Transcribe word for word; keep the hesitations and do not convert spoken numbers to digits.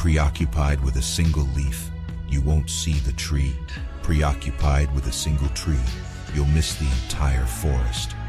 Preoccupied with a single leaf, you won't see the tree. Preoccupied with a single tree, you'll miss the entire forest.